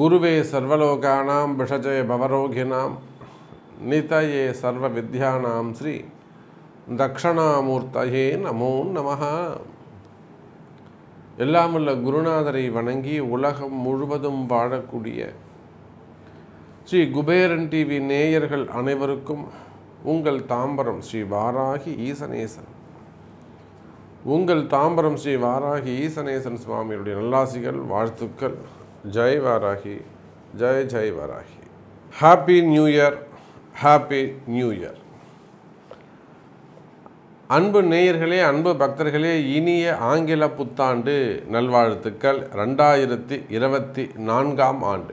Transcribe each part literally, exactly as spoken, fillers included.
குருவே சர்வலோகானாம் விஷஜய பவரோகினாம் நிதயே சர்வ வித்யானாம் ஸ்ரீ தக்ஷணாமூர்த்தயே நமோ நமஹ. எல்லாமுள்ள குருநாதரை வணங்கி உலகம் முழுவதும் வாழக்கூடிய ஸ்ரீ குபேரன் டிவி நேயர்கள் அனைவருக்கும் உங்கள் தாம்பரம் ஸ்ரீ வாராகி ஈசனேசன் உங்கள் தாம்பரம் ஸ்ரீ வாராகி ஈசனேசன் சுவாமியுடைய நல்லாசிகள் வாழ்த்துக்கள். ஜெய் வாராகி, ஜெய் ஜெய் Varahi. Happy new year, happy new year. அன்பு நேயர்களே, அன்பு பக்தர்களே, இனிய ஆங்கில புத்தாண்டு நல்வாழ்த்துக்கள். ரெண்டாயிரத்தி இருபத்தி நான்காம் ஆண்டு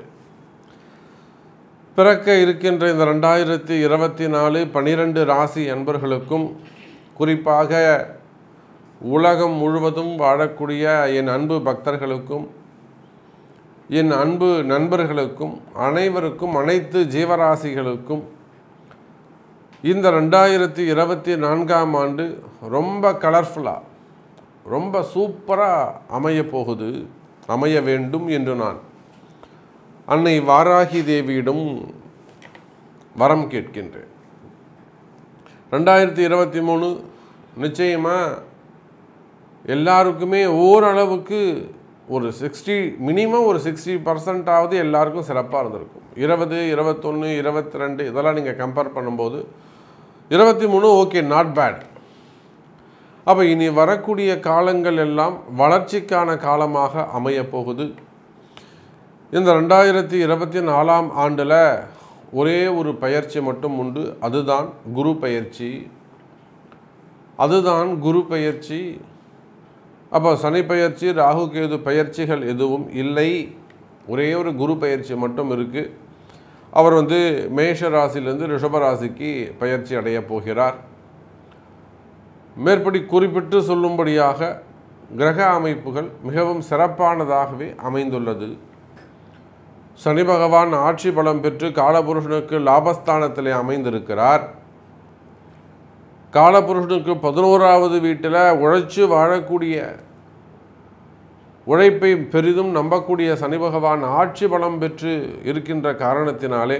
பிறக்க இருக்கின்ற இந்த ரெண்டாயிரத்தி இருபத்தி நாலு பனிரெண்டு ராசி அன்பர்களுக்கும், குறிப்பாக உலகம் முழுவதும் வாழக்கூடிய என் அன்பு பக்தர்களுக்கும், என் அன்பு நண்பர்களுக்கும், அனைவருக்கும், அனைத்து ஜீவராசிகளுக்கும் இந்த ரெண்டாயிரத்தி இருபத்தி நான்காம் ஆண்டு ரொம்ப கலர்ஃபுல்லாக, ரொம்ப சூப்பராக அமைய போகுது, அமைய வேண்டும் என்று நான் அன்னை வாராகி தேவியிடம் வரம் கேட்கின்றேன். ரெண்டாயிரத்தி இருபத்தி மூணு நிச்சயமாக எல்லாருக்குமே ஓரளவுக்கு ஒரு சிக்ஸ்டி மினிமம் ஒரு சிக்ஸ்டி பர்சன்டாவது எல்லாருக்கும் சிறப்பாக இருந்திருக்கும். இருபது இருபத்தொன்று இருபத்தி ரெண்டு இதெல்லாம் நீங்கள் கம்பேர் பண்ணும்போது இருபத்தி மூணு ஓகே, நாட் பேட். அப்போ இனி வரக்கூடிய காலங்கள் எல்லாம் வளர்ச்சிக்கான காலமாக அமைய போகுது. இந்த ரெண்டாயிரத்தி இருபத்தி நாலாம் ஆண்டில் ஒரே ஒரு பயிற்சி மட்டும் உண்டு, அதுதான் குரு பயிற்சி. அதுதான் குரு பயிற்சி. அப்போ சனி பயிற்சி, ராகு கேது பயிற்சிகள் எதுவும் இல்லை. ஒரே ஒரு குரு பயிற்சி மட்டும் இருக்குது. அவர் வந்து மேஷ ராசியிலிருந்து ரிஷபராசிக்கு பயிற்சி அடைய போகிறார். மேற்படி குறிப்பிட்டு சொல்லும்படியாக கிரக அமைப்புகள் மிகவும் சிறப்பானதாகவே அமைந்துள்ளது. சனி பகவான் ஆட்சி பலம் பெற்று காலபுருஷனுக்கு லாபஸ்தானத்திலே அமைந்திருக்கிறார். காலபுருஷனுக்கு பதினோராவது வீட்டில் உழைச்சி வாழக்கூடிய, உழைப்பை பெரிதும் நம்பக்கூடிய சனி பகவான் ஆட்சி பலம் பெற்று இருக்கின்ற காரணத்தினாலே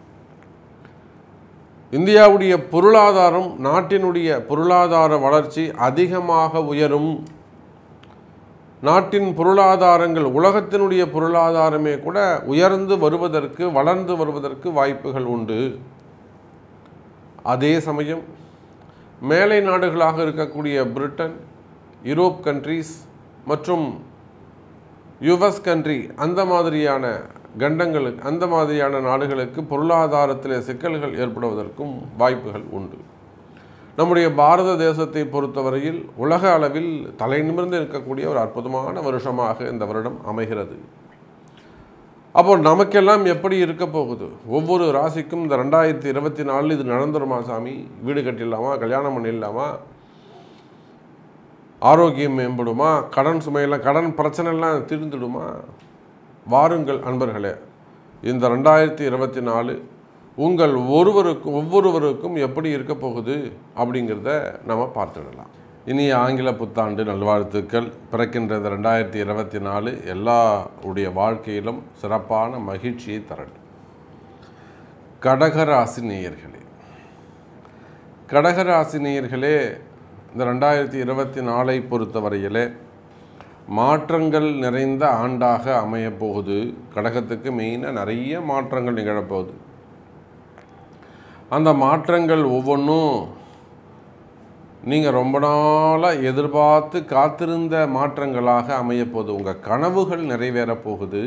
இந்தியாவுடைய பொருளாதாரம், நாட்டினுடைய பொருளாதார வளர்ச்சி அதிகமாக உயரும். நாட்டின் பொருளாதாரங்கள், உலகத்தினுடைய பொருளாதாரமே கூட உயர்ந்து வருவதற்கு, வளர்ந்து வருவதற்கு வாய்ப்புகள் உண்டு. அதே சமயம் மேலை நாடுகளாக இருக்கக்கூடிய பிரிட்டன், யூரோப் கண்ட்ரீஸ் மற்றும் யுஎஸ் கண்ட்ரி, அந்த மாதிரியான கண்டங்களுக்கு, அந்த மாதிரியான நாடுகளுக்கு பொருளாதாரத்தில் சிக்கல்கள் ஏற்படுவதற்கும் வாய்ப்புகள் உண்டு. நம்முடைய பாரத தேசத்தை பொறுத்தவரையில் உலக அளவில் தலை நிமிர்ந்து இருக்கக்கூடிய ஒரு அற்புதமான வருஷமாக இந்த வருடம் அமைகிறது. அப்போ நமக்கெல்லாம் எப்படி இருக்க போகுது? ஒவ்வொரு ராசிக்கும் இந்த ரெண்டாயிரத்தி இருபத்தி நாலு இது நடந்துருமா சாமி? வீடு கட்டிடலாமா? கல்யாணம் பண்ணிடலாமா? ஆரோக்கியம் மேம்படுமா? கடன் சுமையெல்லாம், கடன் பிரச்சனைலாம் தீர்ந்துடுமா? வாருங்கள் அன்பர்களே, இந்த ரெண்டாயிரத்தி இருபத்தி நாலு உங்கள் ஒருவருக்கும் ஒவ்வொருவருக்கும் எப்படி இருக்க போகுது அப்படிங்கிறத நம்ம பார்த்துடலாம். இனி ஆங்கில புத்தாண்டு நல்வாழ்த்துக்கள். பிறக்கின்ற இந்த ரெண்டாயிரத்தி இருபத்தி நாலு எல்லாருடைய வாழ்க்கையிலும் சிறப்பான மகிழ்ச்சியை தரட்டும். கடகராசி நேயர்களே, கடகராசி நேயர்களே, இந்த ரெண்டாயிரத்தி இருபத்தி நாலை பொறுத்தவரையிலே மாற்றங்கள் நிறைந்த ஆண்டாக அமையப்போகுது. கடகத்துக்கு மெயினாக நிறைய மாற்றங்கள் நிகழப்போகுது. அந்த மாற்றங்கள் ஒவ்வொன்றும் நீங்கள் ரொம்ப நாளாக எதிர்பார்த்து காத்திருந்த மாற்றங்களாக அமையப்போகுது. உங்கள் கனவுகள் நிறைவேறப் போகுது.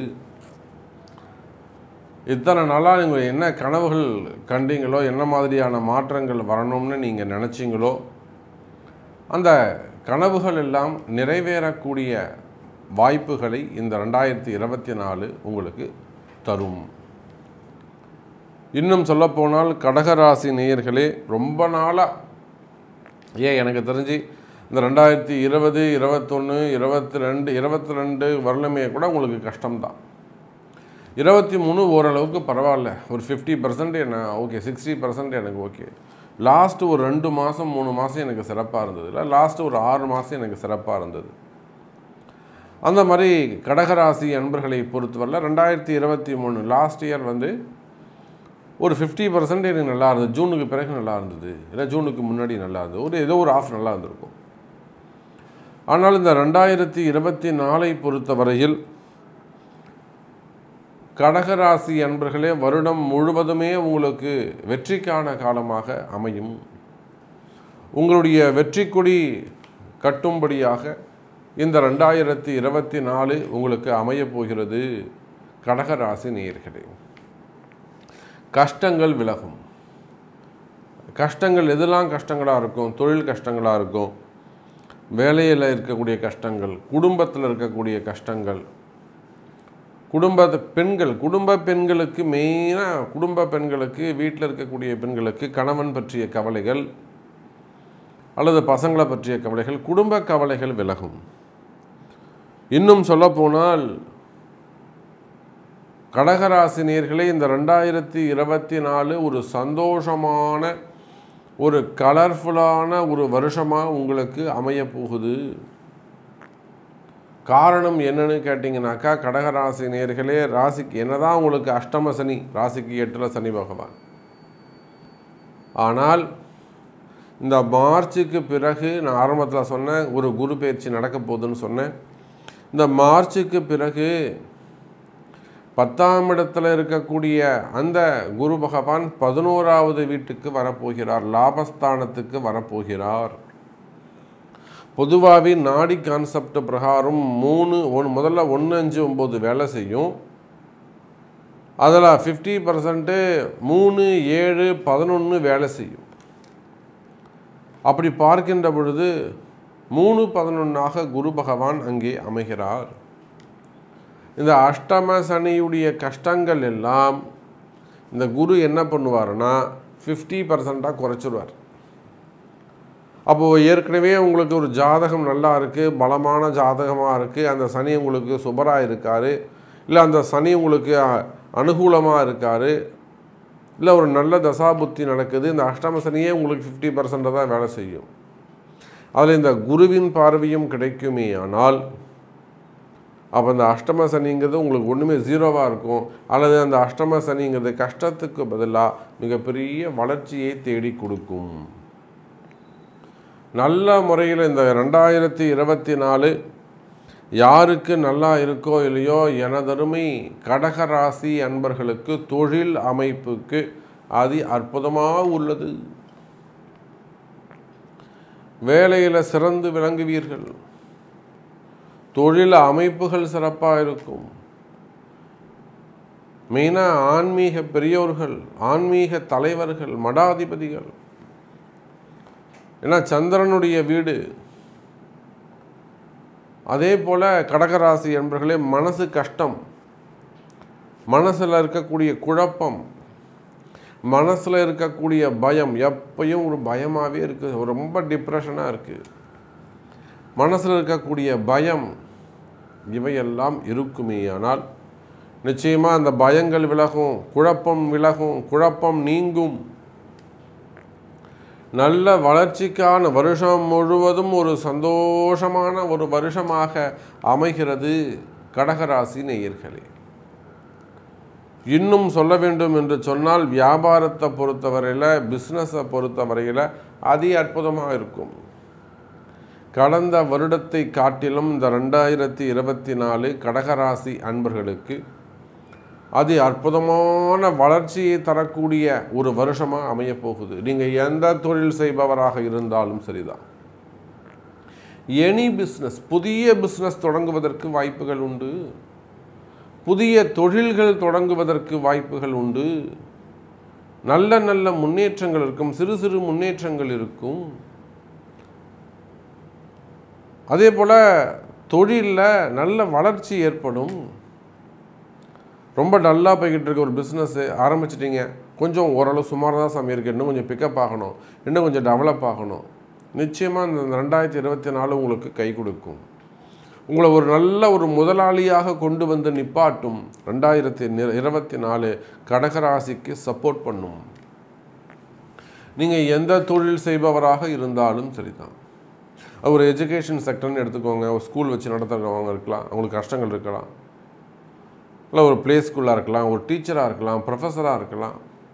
இத்தனை நாளாக நீங்கள் என்ன கனவுகள் கண்டீங்களோ, என்ன மாதிரியான மாற்றங்கள் வரணும்னு நீங்கள் நினச்சிங்களோ, அந்த கனவுகள் எல்லாம் நிறைவேறக்கூடிய வாய்ப்புகளை இந்த ரெண்டாயிரத்தி இருபத்தி நாலு உங்களுக்கு தரும். இன்னும் சொல்லப்போனால் கடகராசி நேயர்களே, ரொம்ப நாளாக, ஏன் எனக்கு தெரிஞ்சு இந்த ரெண்டாயிரத்தி இருபது இருபத்தொன்று இருபத்தி ரெண்டு இருபத்தி ரெண்டு வருடமே கூட உங்களுக்கு கஷ்டம்தான். இருபத்தி மூணு ஓரளவுக்கு பரவாயில்ல, ஒரு ஃபிஃப்டி பர்சன்ட் என்ன ஓகே, சிக்ஸ்டி பர்சன்ட் எனக்கு ஓகே. லாஸ்ட்டு ஒரு ரெண்டு மாதம் மூணு மாதம் எனக்கு சிறப்பாக இருந்தது, இல்லை லாஸ்ட்டு ஒரு ஆறு மாதம் எனக்கு சிறப்பாக இருந்தது. அந்த மாதிரி கடகராசி அன்பர்களை பொறுத்தவரையில் ரெண்டாயிரத்தி இருபத்தி மூணு லாஸ்ட் இயர் வந்து ஒரு ஃபிஃப்டி பர்சன்ட் எனக்கு நல்லா இருந்தது. ஜூனுக்கு பிறகு நல்லா இருந்தது, இல்லை ஜூனுக்கு முன்னாடி நல்லா இருந்தது, ஒரு ஏதோ ஒரு ஆஃப் நல்லா இருந்திருக்கும். ஆனால் இந்த ரெண்டாயிரத்தி இருபத்தி நாலை பொறுத்தவரையில் கடகராசி அன்பர்களே வருடம் முழுவதுமே உங்களுக்கு வெற்றிக்கான காலமாக அமையும். உங்களுடைய வெற்றி கொடி கட்டும்படியாக இந்த ரெண்டாயிரத்தி இருபத்தி நாலு உங்களுக்கு அமையப் போகிறது. கடகராசி நேயர்களே, கஷ்டங்கள் விலகும். கஷ்டங்கள் எதெல்லாம் கஷ்டங்களாக இருக்கும்? தொழில் கஷ்டங்களாக இருக்கும், வேலையில் இருக்கக்கூடிய கஷ்டங்கள், குடும்பத்தில் இருக்கக்கூடிய கஷ்டங்கள், குடும்ப பெண்கள் குடும்ப பெண்களுக்கு மெயினாக குடும்ப பெண்களுக்கு வீட்டில் இருக்கக்கூடிய பெண்களுக்கு கணவன் பற்றிய கவலைகள் அல்லது பசங்களை பற்றிய கவலைகள், குடும்ப கவலைகள் விலகும். இன்னும் சொல்லப்போனால் கடகராசினியர்களே இந்த ரெண்டாயிரத்தி இருபத்தி நாலு ஒரு சந்தோஷமான ஒரு கலர்ஃபுல்லான ஒரு வருஷமாக உங்களுக்கு அமைய போகுது. காரணம் என்னன்னு கேட்டிங்கனாக்கா, கடகராசி நேயர்களே ராசிக்கு என்னதான் உங்களுக்கு அஷ்டம சனி, ராசிக்கு எட்டில் சனி பகவான், ஆனால் இந்த மார்ச்சுக்கு பிறகு நான் ஆரம்பத்தில் சொன்னேன் ஒரு குரு பயிற்சி நடக்க போகுதுன்னு சொன்னேன். இந்த மார்ச்சுக்கு பிறகு பத்தாம் இடத்துல இருக்கக்கூடிய அந்த குரு பகவான் பதினோராவது வீட்டுக்கு வரப்போகிறார், லாபஸ்தானத்துக்கு வரப்போகிறார். பொதுவாகவே நாடி கான்செப்ட் பிரகாரம் மூணு ஒன்று முதல்ல ஒன்று அஞ்சு ஒம்பது வேலை செய்யும். அதில் ஃபிஃப்டி பர்சன்ட்டு மூணு ஏழு பதினொன்று வேலை செய்யும். அப்படி பார்க்கின்ற பொழுது மூணு பதினொன்றாக குரு பகவான் அங்கே அமைகிறார். இந்த அஷ்டம சனியுடைய கஷ்டங்கள் எல்லாம் இந்த குரு என்ன பண்ணுவார்னா ஃபிஃப்டி பர்சண்ட்டாக குறைச்சிடுவார். அப்போது ஏற்கனவே உங்களுக்கு ஒரு ஜாதகம் நல்லா இருக்குது, பலமான ஜாதகமாக இருக்குது, அந்த சனி உங்களுக்கு சுபராக இருக்கார், இல்லை அந்த சனி உங்களுக்கு அனுகூலமாக இருக்கார், இல்லை ஒரு நல்ல தசாபுத்தி நடக்குது, இந்த அஷ்டம சனியே உங்களுக்கு ஃபிஃப்டி பர்சன்ட் தான் வேலை செய்யும். அதில் இந்த குருவின் பார்வையும் கிடைக்குமே ஆனால் அப்போ அந்த அஷ்டம சனிங்கிறது உங்களுக்கு ஒன்றுமே ஜீரோவாக இருக்கும், அல்லது அந்த அஷ்டம சனிங்கிறது கஷ்டத்துக்கு பதிலாக மிகப்பெரிய வளர்ச்சியை தேடி கொடுக்கும். நல்ல முறையில் இந்த ரெண்டாயிரத்தி இருபத்தி நாலு யாருக்கு நல்லா இருக்கோ இல்லையோ, எனதருமை கடகராசி அன்பர்களுக்கு தொழில் அமைப்புக்கு அதி அற்புதமாக உள்ளது. வேலையில் சிறந்து விளங்குவீர்கள், தொழில் அமைப்புகள் சிறப்பாக இருக்கும். மெயினாக ஆன்மீக பெரியோர்கள், ஆன்மீக தலைவர்கள், மடாதிபதிகள், ஏன்னா சந்திரனுடைய வீடு. அதே போல் கடகராசி என்பர்களே மனசு கஷ்டம், மனசில் இருக்கக்கூடிய குழப்பம், மனசில் இருக்கக்கூடிய பயம், எப்பயும் ஒரு பயமாகவே இருக்குது, ரொம்ப டிப்ரெஷனாக இருக்குது, மனசில் இருக்கக்கூடிய பயம் இவையெல்லாம் இருக்குமே ஆனால் நிச்சயமாக அந்த பயங்கள் விலகும், குழப்பம் விலகும், குழப்பம் நீங்கும். நல்ல வளர்ச்சிக்கான வருஷம் முழுவதும் ஒரு சந்தோஷமான ஒரு வருஷமாக அமைகிறது கடகராசி நேயர்களே. இன்னும் சொல்ல வேண்டும் என்று சொன்னால் வியாபாரத்தை பொறுத்தவரையில், பிஸ்னஸை பொறுத்தவரையில் அதி அற்புதமாக இருக்கும். கடந்த வருடத்தை காட்டிலும் இந்த ரெண்டாயிரத்தி இருபத்தி நாலு கடகராசி அன்பர்களுக்கு அதி அற்புதமான வளர்ச்சியை தரக்கூடிய ஒரு வருஷமாக அமையப்போகுது. நீங்கள் எந்த தொழில் செய்பவராக இருந்தாலும் சரிதான், எனி பிஸ்னஸ், புதிய பிஸ்னஸ் தொடங்குவதற்கு வாய்ப்புகள் உண்டு, புதிய தொழில்கள் தொடங்குவதற்கு வாய்ப்புகள் உண்டு, நல்ல நல்ல முன்னேற்றங்கள் இருக்கும், சிறு சிறு முன்னேற்றங்கள் இருக்கும். அதே போல் தொழிலில் நல்ல வளர்ச்சி ஏற்படும். ரொம்ப டல்லாக போய்கிட்டு இருக்க ஒரு பிஸ்னஸ்ஸு ஆரம்பிச்சிட்டிங்க, கொஞ்சம் ஓரளவு சுமார் தான் சாமி இருக்குது, இன்னும் கொஞ்சம் பிக்கப் ஆகணும், இன்னும் கொஞ்சம் டெவலப் ஆகணும், நிச்சயமாக இந்த ரெண்டாயிரத்தி இருபத்தி நாலு உங்களுக்கு கை கொடுக்கும். உங்களை ஒரு நல்ல ஒரு முதலாளியாக கொண்டு வந்து நிப்பாட்டும். ரெண்டாயிரத்தி இருபத்தி நாலு கடகராசிக்கு சப்போர்ட் பண்ணும். நீங்கள் எந்த தொழில் செய்பவராக இருந்தாலும் சரிதான், ஒரு எஜுகேஷன் செக்டர்னு எடுத்துக்கோங்க. ஒரு ஸ்கூல் வச்சு நடத்துகிறவங்க இருக்கலாம், அவங்களுக்கு கஷ்டங்கள் இருக்கலாம். இல்லை ஒரு ப்ளே ஸ்கூலாக இருக்கலாம், ஒரு டீச்சராக இருக்கலாம், ப்ரொஃபஸராக இருக்கலாம்.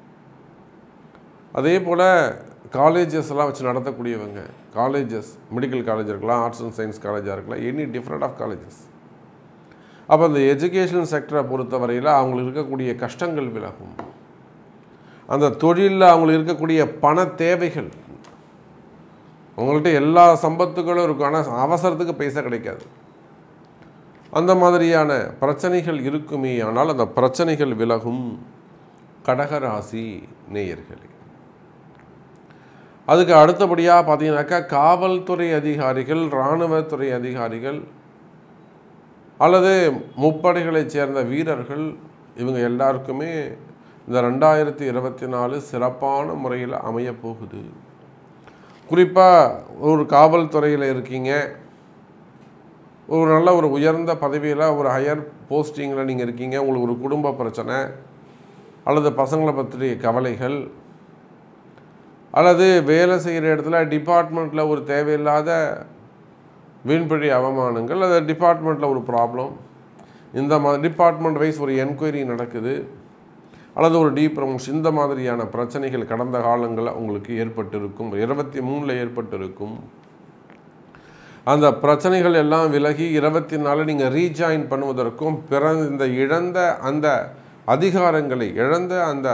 அதே போல் காலேஜஸ் எல்லாம் வச்சு நடத்தக்கூடியவங்க, காலேஜஸ், மெடிக்கல் காலேஜ் இருக்கலாம், ஆர்ட்ஸ் அண்ட் சயின்ஸ் காலேஜாக இருக்கலாம், எனி டிஃப்ரெண்ட் ஆஃப் காலேஜஸ். அப்போ அந்த எஜுகேஷன் செக்டரை பொறுத்தவரையில் அவங்களுக்கு இருக்கக்கூடிய கஷ்டங்கள் விலகும். அந்த தொழிலில் அவங்களுக்கு இருக்கக்கூடிய பண தேவைகள், அவங்கள்ட்ட எல்லா சம்பத்துகளும் இருக்கும், ஆனால் அவசரத்துக்கு பைசா கிடைக்காது. அந்த மாதிரியான பிரச்சனைகள் இருக்குமே, ஆனால் அந்த பிரச்சனைகள் விலகும். கடகராசி நேயர்களே, அதுக்கு அடுத்தபடியாக பார்த்தீங்கன்னாக்கா காவல்துறை அதிகாரிகள், இராணுவத்துறை அதிகாரிகள் அல்லது முப்படைகளைச் சேர்ந்த வீரர்கள், இவங்க எல்லாருக்குமே இந்த ரெண்டாயிரத்தி இருபத்தி நாலு சிறப்பான முறையில் அமையப்போகுது. குறிப்பாக ஒரு காவல்துறையில் இருக்கீங்க, ஒரு நல்ல ஒரு உயர்ந்த பதவியில் ஒரு ஹையர் போஸ்டிங்கில் நீங்கள் இருக்கீங்க, உங்களுக்கு ஒரு குடும்ப பிரச்சனை அல்லது பசங்களை பற்றிய கவலைகள் அல்லது வேலை செய்கிற இடத்துல டிபார்ட்மெண்ட்டில் ஒரு தேவையில்லாத வீண்பழி அவமானங்கள், அல்லது டிபார்ட்மெண்ட்டில் ஒரு ப்ராப்ளம், இந்த மாதிரி டிபார்ட்மெண்ட் வைஸ் ஒரு என்கொயரி நடக்குது அல்லது ஒரு டீ ப்ரமோஷன், இந்த மாதிரியான பிரச்சனைகள் கடந்த காலங்களில் உங்களுக்கு ஏற்பட்டிருக்கும், இருபத்தி மூணில் ஏற்பட்டிருக்கும். அந்த பிரச்சனைகள் எல்லாம் விலகி இருபத்தி நாலு நீங்கள் ரீஜாயின் பண்ணுவதற்கும் பிற இந்த இழந்த அந்த அதிகாரங்களை, இழந்த அந்த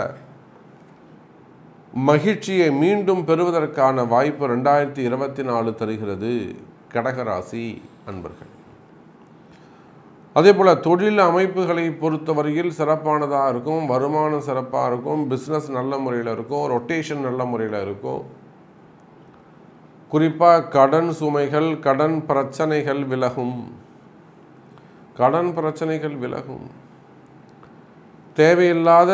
மகிழ்ச்சியை மீண்டும் பெறுவதற்கான வாய்ப்பு ரெண்டாயிரத்தி இருபத்தி நாலு தருகிறது கடகராசி அன்பர்கள். அதே போல் தொழில் அமைப்புகளை பொறுத்தவரையில் சிறப்பானதாக இருக்கும், வருமானம் சிறப்பாக இருக்கும், பிஸ்னஸ் நல்ல முறையில் இருக்கும், ரொட்டேஷன் நல்ல முறையில் இருக்கும். குறிப்பாக கடன் சுமைகள், கடன் பிரச்சனைகள் விலகும். கடன் பிரச்சனைகள் விலகும். தேவையில்லாத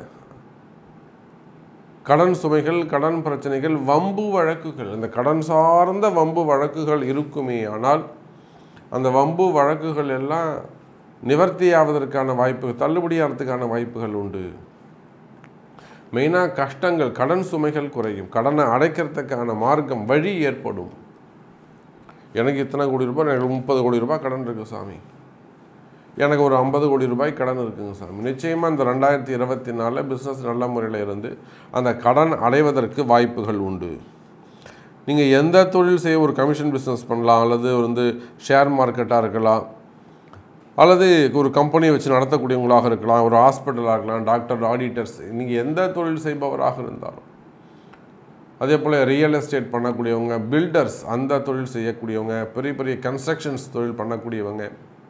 கடன் சுமைகள், கடன் பிரச்சனைகள், வம்பு வழக்குகள், இந்த கடன் சார்ந்த வம்பு வழக்குகள் இருக்குமே, ஆனால் அந்த வம்பு வழக்குகள் எல்லாம் நிவர்த்தியாவதற்கான வாய்ப்பு, தள்ளுபடியாகிறதுக்கான வாய்ப்புகள் உண்டு. மெயினாக கஷ்டங்கள், கடன் சுமைகள் குறையும், கடனை அடைக்கிறதுக்கான மார்க்கம், வழி ஏற்படும். எனக்கு இத்தனை கோடி ரூபாய், எனக்கு முப்பது கோடி ரூபாய் கடன் இருக்குது சாமி, எனக்கு ஒரு ஐம்பது கோடி ரூபாய் கடன் இருக்குங்க சாமி. நிச்சயமாக இந்த ரெண்டாயிரத்தி இருபத்தி நாலில் பிஸ்னஸ் நல்ல முறையில் இருந்து அந்த கடன் அடைவதற்கு வாய்ப்புகள் உண்டு. நீங்கள் எந்த தொழில் செய்ய, ஒரு கமிஷன் பிஸ்னஸ் பண்ணலாம், அல்லது வந்து ஷேர் மார்க்கெட்டாக இருக்கலாம், அல்லது ஒரு கம்பெனியை வச்சு நடத்தக்கூடியவங்களாக இருக்கலாம், ஒரு ஹாஸ்பிட்டலாக இருக்கலாம், டாக்டர், ஆடிட்டர்ஸ், நீங்கள் எந்த தொழில் செய்பவராக இருந்தாலும், அதே போல் ரியல் எஸ்டேட் பண்ணக்கூடியவங்க, பில்டர்ஸ், அந்த தொழில் செய்யக்கூடியவங்க, பெரிய பெரிய கன்ஸ்ட்ரக்ஷன்ஸ் தொழில் பண்ணக்கூடியவங்க,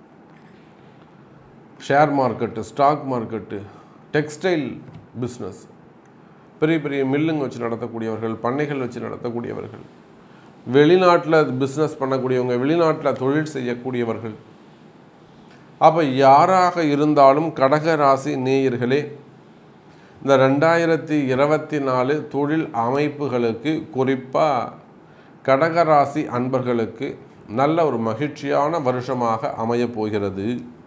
share market, stock market, textile business, பெரிய பெரிய மில்லுங்க வச்சு நடத்தக்கூடியவர்கள், பண்ணைகள் வச்சு நடத்தக்கூடியவர்கள், வெளிநாட்டில் பிஸ்னஸ் பண்ணக்கூடியவங்க, வெளிநாட்டில் தொழில் செய்யக்கூடியவர்கள். அப்போ யாராக இருந்தாலும் கடகராசி நேயர்களே, இந்த ரெண்டாயிரத்தி இருபத்தி நாலு தொழில் அமைப்புகளுக்கு, குறிப்பாக கடகராசி அன்பர்களுக்கு நல்ல ஒரு மகிழ்ச்சியான வருஷமாக அமையப் போகிறது.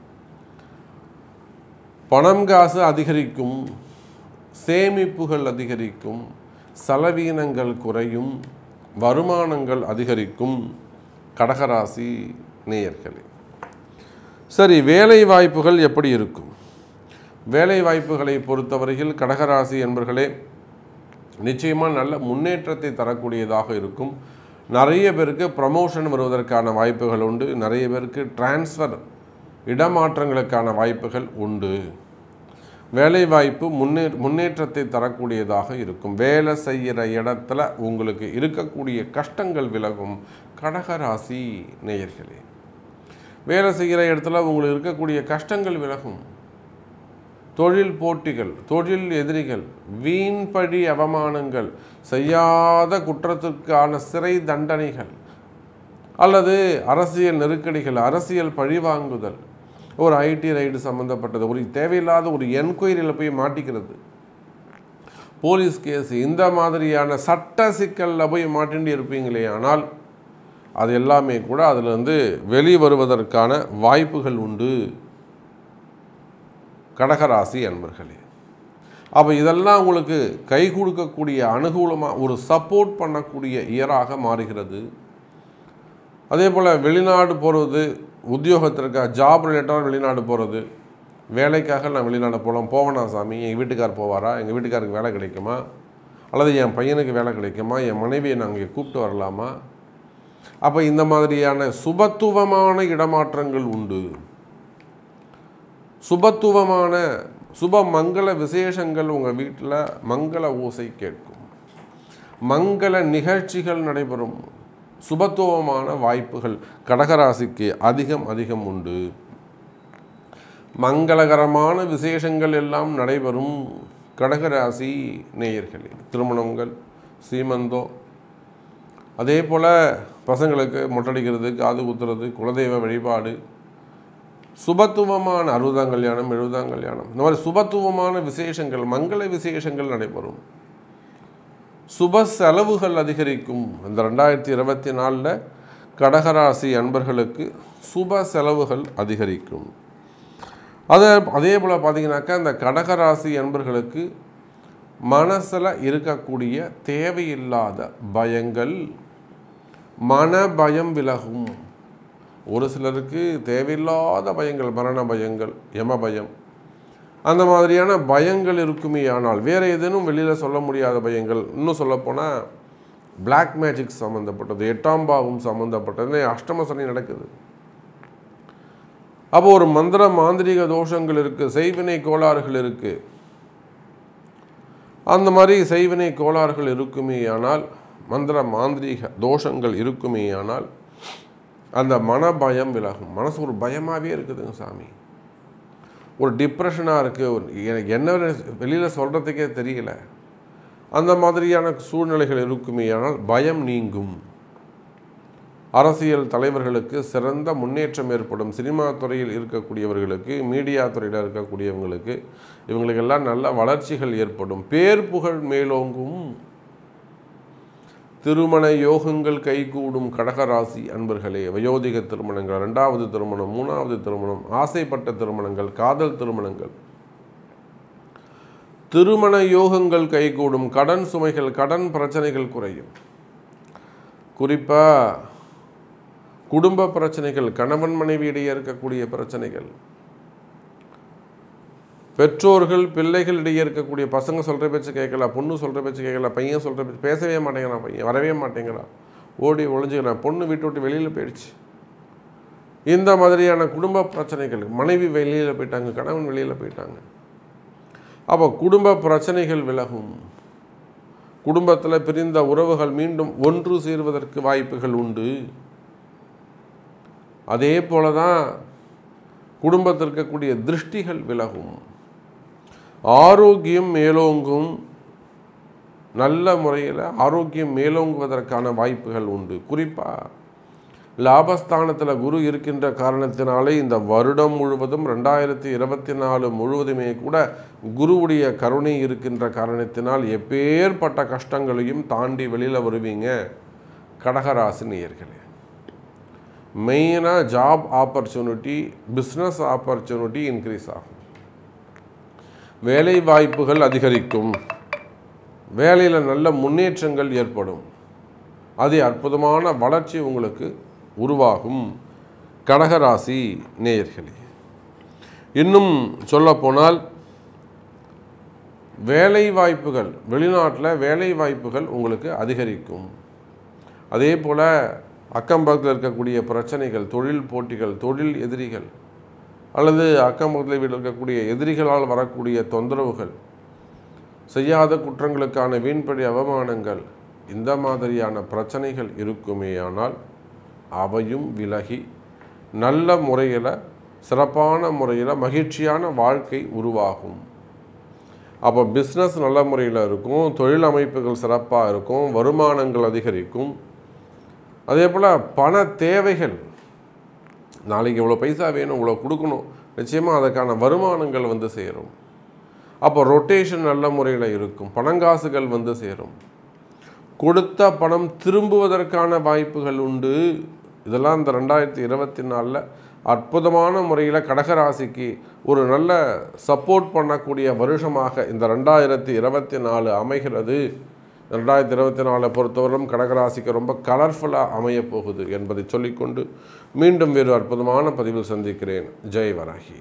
பணம் காசு அதிகரிக்கும், சேமிப்புகள் அதிகரிக்கும், செலவீனங்கள் குறையும், வருமானங்கள் அதிகரிக்கும் கடகராசி நேயர்களே. சரி, வேலை வாய்ப்புகள் எப்படி இருக்கும்? வேலை வாய்ப்புகளை பொறுத்தவரையில் கடகராசி என்பர்களே நிச்சயமாக நல்ல முன்னேற்றத்தை தரக்கூடியதாக இருக்கும். நிறைய பேருக்கு ப்ரமோஷன் வருவதற்கான வாய்ப்புகள் உண்டு, நிறைய பேருக்கு டிரான்ஸ்ஃபர், இடமாற்றங்களுக்கான வாய்ப்புகள் உண்டு. வேலைவாய்ப்பு முன்னே முன்னேற்றத்தை தரக்கூடியதாக இருக்கும். வேலை செய்கிற இடத்துல உங்களுக்கு இருக்கக்கூடிய கஷ்டங்கள் விலகும் கடகராசி நேயர்களே. வேலை செய்கிற இடத்துல உங்களுக்கு இருக்கக்கூடிய கஷ்டங்கள் விலகும். தொழில் போட்டிகள், தொழில் எதிரிகள், வீண்பழி அவமானங்கள், செய்யாத குற்றத்திற்கான சிறை தண்டனைகள் அல்லது அரசியல் நெருக்கடிகள், அரசியல் பழிவாங்குதல், ஒரு ஐடி ரைடு சம்மந்தப்பட்டது, ஒரு தேவையில்லாத ஒரு என்கொயரியில் போய் மாட்டிக்கிறது, போலீஸ் கேஸ், இந்த மாதிரியான சட்ட சிக்கலில் போய் மாட்டின்றி இருப்பீங்களே, ஆனால் அது எல்லாமே கூட அதிலிருந்து வெளிவருவதற்கான வாய்ப்புகள் உண்டு கடகராசி அன்பர்களே. அப்போ இதெல்லாம் உங்களுக்கு கை கொடுக்கக்கூடிய, அனுகூலமாக ஒரு சப்போர்ட் பண்ணக்கூடிய இயராக மாறுகிறது. அதே போல் வெளிநாடு போகிறது, உத்தியோகத்திற்காக ஜாப் ரிலேட்டடாக வெளிநாடு போகிறது, வேலைக்காக நான் வெளிநாடு போகலாம் போவேனா சாமி, எங்கள் வீட்டுக்கார் போவாரா, எங்கள் வீட்டுக்காருக்கு வேலை கிடைக்குமா, அல்லது என் பையனுக்கு வேலை கிடைக்குமா, என் மனைவியை நான் இங்கே கூப்பிட்டு வரலாமா? அப்போ இந்த மாதிரியான சுபத்துவமான இடமாற்றங்கள் உண்டு. சுபத்துவமான சுப மங்கள விசேஷங்கள் உங்கள் வீட்டில் மங்கள ஓசை கேட்கும், மங்கள நிகழ்ச்சிகள் நடைபெறும், சுபத்துவமான வாய்ப்புகள் கடகராசிக்கு அதிகம் அதிகம் உண்டு. மங்களகரமான விசேஷங்கள் எல்லாம் நடைபெறும் கடகராசி நேயர்களே. திருமணங்கள், சீமந்தம், அதே போல் பசங்களுக்கு மொட்டடிக்கிறது, காது குத்துறது, குலதெய்வ வழிபாடு, சுபத்துவமான அறுபதாம் கல்யாணம், எழுபதாம் கல்யாணம், இந்த மாதிரி சுபத்துவமான விசேஷங்கள், மங்கள விசேஷங்கள் நடைபெறும். சுப செலவுகள் அதிகரிக்கும். இந்த ரெண்டாயிரத்தி இருபத்தி நாலில் கடகராசி அன்பர்களுக்கு சுப செலவுகள் அதிகரிக்கும். அதை அதே போல் பார்த்தீங்கன்னாக்கா இந்த கடகராசி அன்பர்களுக்கு மனசில் இருக்கக்கூடிய தேவையில்லாத பயங்கள், மன பயம் விலகும். ஒரு சிலருக்கு தேவையில்லாத பயங்கள், மரண பயங்கள், யம பயம், அந்த மாதிரியான பயங்கள் இருக்குமே. ஆனால் வேறு ஏதேனும் வெளியில் சொல்ல முடியாத பயங்கள், இன்னும் சொல்லப்போனால் பிளாக் மேஜிக் சம்மந்தப்பட்டது, எட்டாம் பாவம் சம்மந்தப்பட்டது, அஷ்டம சனி நடக்குது. அப்போ ஒரு மந்திர மாந்திரிக தோஷங்கள் இருக்குது, செய்வினை கோளாறுகள் இருக்குது. அந்த மாதிரி செய்வினை கோளாறுகள் இருக்குமே ஆனால், மந்திர மாந்திரிக தோஷங்கள் இருக்குமே ஆனால் அந்த மன பயம் விலகும். மனசு ஒரு பயமாகவே இருக்குதுங்க சாமி, ஒரு டிப்ரெஷனாக இருக்குது, எனக்கு என்ன வெளியில் சொல்கிறதுக்கே தெரியல, அந்த மாதிரியான சூழ்நிலைகள் இருக்குமே ஆனால் பயம் நீங்கும். அரசியல் தலைவர்களுக்கு சிறந்த முன்னேற்றம் ஏற்படும். சினிமா துறையில் இருக்கக்கூடியவர்களுக்கு, மீடியா துறையில் இருக்கக்கூடியவங்களுக்கு, இவங்களுக்கெல்லாம் நல்ல வளர்ச்சிகள் ஏற்படும். பேர் புகழ் மேலோங்கும். திருமண யோகங்கள் கைகூடும் கடகராசி அன்பர்களே. வயோதிக திருமணங்கள், ரெண்டாவது திருமணம், மூணாவது திருமணம், ஆசைப்பட்ட திருமணங்கள், காதல் திருமணங்கள், திருமண யோகங்கள் கைகூடும். கடன் சுமைகள், கடன் பிரச்சனைகள் குறையும். குறிப்பாக குடும்ப பிரச்சனைகள், கணவன் மனைவியிடையே இருக்கக்கூடிய பிரச்சனைகள், பெற்றோர்கள் பிள்ளைகளிடையே இருக்கக்கூடிய, பசங்க சொல்கிற பேச்சு கேட்கல, பொண்ணு சொல்கிற பேச்சு கேட்கல, பையன் சொல்கிற பேச்சு பேசவே மாட்டேங்கிறான், பையன் வரவே மாட்டேங்கிறான், ஓடி ஒழிஞ்சுக்கிறான், பொண்ணு வீட்டு விட்டு வெளியில் போயிடுச்சு. இந்த மாதிரியான குடும்ப பிரச்சனைகள், மனைவி வெளியில் போயிட்டாங்க, கணவன் வெளியில் போயிட்டாங்க. அப்போ குடும்ப பிரச்சனைகள் விலகும். குடும்பத்தில் பிரிந்த உறவுகள் மீண்டும் ஒன்று சேர்வதற்கு வாய்ப்புகள் உண்டு. அதே போல தான் குடும்பத்தில் இருக்கக்கூடிய திருஷ்டிகள் விலகும். ஆரோக்கியம் மேலோங்கும். நல்ல முறையில் ஆரோக்கியம் மேலோங்குவதற்கான வாய்ப்புகள் உண்டு. குறிப்பாக லாபஸ்தானத்தில் குரு இருக்கின்ற காரணத்தினாலே இந்த வருடம் முழுவதும் ரெண்டாயிரத்தி இருபத்தி நாலு முழுவதுமே கூட குருவுடைய கருணை இருக்கின்ற காரணத்தினால் எப்பேற்பட்ட கஷ்டங்களையும் தாண்டி வெளியில் வருவீங்க கடகராசி நேயர்களே. மெயினாக job opportunity, business opportunity increase ஆகும். வேலை வாய்ப்புகள் அதிகரிக்கும். வேலையில் நல்ல முன்னேற்றங்கள் ஏற்படும். அது அற்புதமான வளர்ச்சி உங்களுக்கு உருவாகும் கடகராசி நேயர்களே. இன்னும் சொல்லப்போனால் வேலை வாய்ப்புகள், வெளிநாட்டில் வேலை வாய்ப்புகள் உங்களுக்கு அதிகரிக்கும். அதே போல் அக்கம்பக்கத்தில் இருக்கக்கூடிய பிரச்சனைகள், தொழில் போட்டிகள், தொழில் எதிரிகள், அல்லது அக்கம்பக்கத்தில் வீட்டில் இருக்கக்கூடிய எதிரிகளால் வரக்கூடிய தொந்தரவுகள், செய்யாத குற்றங்களுக்கான வீண்படி அவமானங்கள், இந்த மாதிரியான பிரச்சனைகள் இருக்குமேயானால் அவையும் விலகி நல்ல முறையில், சிறப்பான முறையில் மகிழ்ச்சியான வாழ்க்கை உருவாகும். அப்போ பிஸ்னஸ் நல்ல முறையில் இருக்கும், தொழில் அமைப்புகள் சிறப்பாக இருக்கும், வருமானங்கள் அதிகரிக்கும். அதே போல் பண தேவைகள், நாளைக்கு இவ்வளோ பைசா வேணும், இவ்வளோ கொடுக்கணும், நிச்சயமாக அதற்கான வருமானங்கள் வந்து சேரும். அப்போ ரொட்டேஷன் நல்ல முறையில் இருக்கும், பணங்காசுகள் வந்து சேரும். கொடுத்த பணம் திரும்புவதற்கான வாய்ப்புகள் உண்டு. இதெல்லாம் இந்த ரெண்டாயிரத்தி இருபத்தி நாலில் அற்புதமான முறையில் கடகராசிக்கு ஒரு நல்ல சப்போர்ட் பண்ணக்கூடிய வருஷமாக இந்த ரெண்டாயிரத்தி இருபத்தி நாலு அமைகிறது ரெண்டாயிரத்தி இருபத்தி நாலை பொறுத்தவரைக்கும் கடகராசிக்கு ரொம்ப கலர்ஃபுல்லாக அமையப் போகுது என்பதை சொல்லிக்கொண்டு மீண்டும் வேறு அற்புதமான பதிவில் சந்திக்கிறேன். ஜெய் வராகி.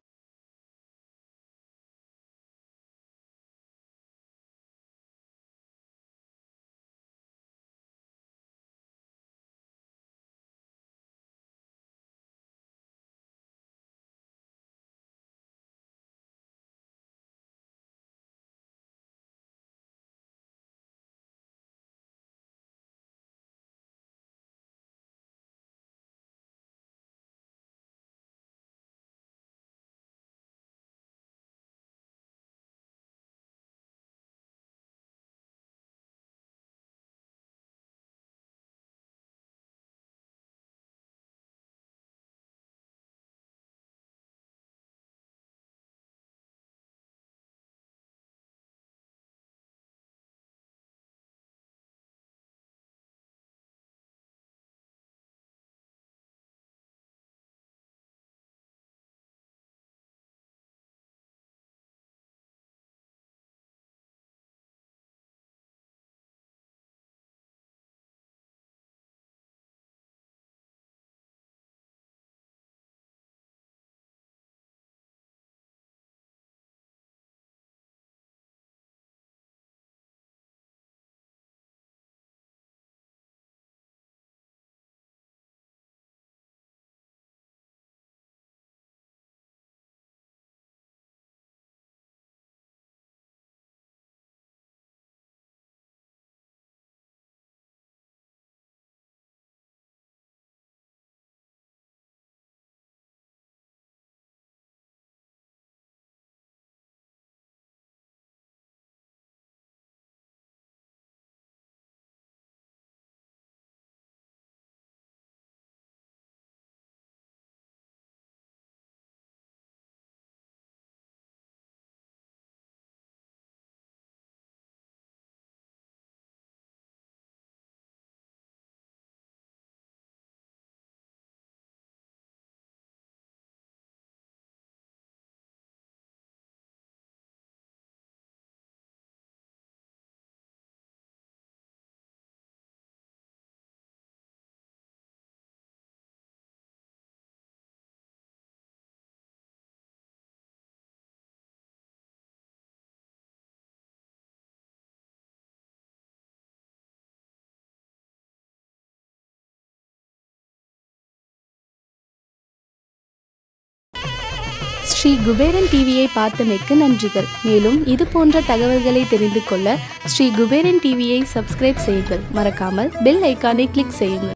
ஸ்ரீ குபேரன் டிவியை பார்த்தமைக்கு நன்றிகள். மேலும் இது போன்ற தகவல்களை தெரிந்து கொள்ள ஸ்ரீ குபேரன் டிவியை சப்ஸ்கிரைப் செய்யுங்கள். மறக்காமல் பெல் ஐக்கானை கிளிக் செய்யுங்கள்.